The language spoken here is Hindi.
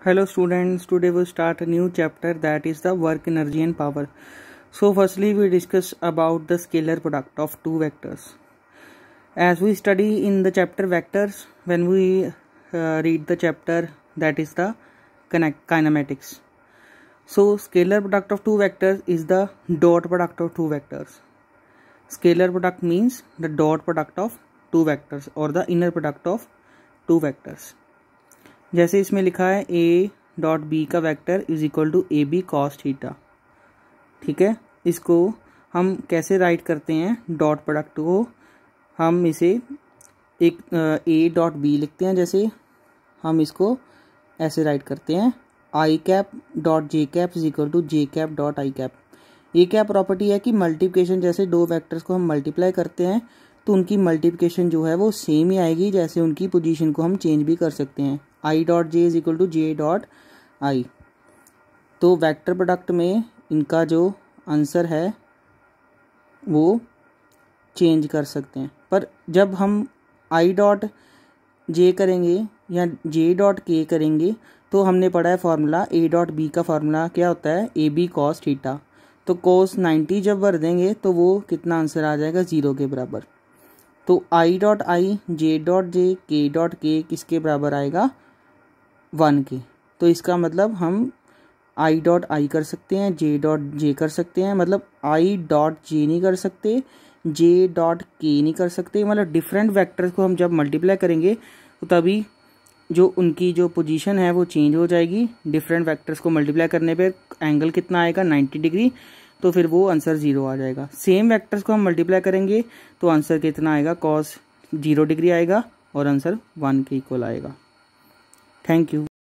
Hello students, today we start a new chapter, that is the work, energy and power. So firstly we discuss about the scalar product of two vectors. As we study in the chapter vectors, when we read the chapter that is the kinematics. So scalar product of two vectors is the dot product of two vectors. Scalar product means the dot product of two vectors or the inner product of two vectors. जैसे इसमें लिखा है a डॉट बी का vector is equal to A B cos theta. ठीक है, इसको हम कैसे राइट करते हैं? डॉट प्रोडक्ट को हम इसे एक a डॉट बी लिखते हैं. जैसे हम इसको ऐसे राइट करते हैं I cap dot J cap is equal to J cap dot I cap. ये क्या प्रॉपर्टी है कि मल्टीप्लिकेशन, जैसे दो वेक्टर्स को हम मल्टीप्लाई करते हैं तो उनकी मल्टीप्लिकेशन जो है वो सेम ही आएगी, जैसे उनकी पोजीशन को हम चेंज भी कर सकते हैं. I dot J is equal to J dot I. तो वेक्टर प्रोडक्ट में इनका जो आंसर है वो चेंज कर सकते हैं. पर जब हम आई डॉट जे करेंगे या जे डॉट के करेंगे तो हमने पढ़ा है फॉर्मूला ए डॉट बी का फॉर्मूला क्या होता है? A B cos theta. तो कॉस 90 जब भर देंगे तो वो कितना आंसर आ जाएगा? 0 के बराबर. तो I dot I, J dot J, के डॉट के किसके बराबर आएगा? 1 के. तो इसका मतलब हम आई डॉट आई कर सकते हैं, जे डॉट जे कर सकते हैं, मतलब आई डॉट जे नहीं कर सकते, जे डॉट के नहीं कर सकते. मतलब डिफरेंट वेक्टर्स को हम जब मल्टीप्लाई करेंगे तो तभी जो उनकी जो पोजीशन है वो चेंज हो जाएगी. डिफरेंट वेक्टर्स को मल्टीप्लाई करने पे एंगल कितना आएगा? 90 डिग्री. तो फिर वो आंसर 0 आ जाएगा. सेम वेक्टर्स को हम मल्टीप्लाई करेंगे तो आंसर कितना आएगा? कॉस 0 डिग्री आएगा और आंसर 1 के इक्वल आएगा. Thank you.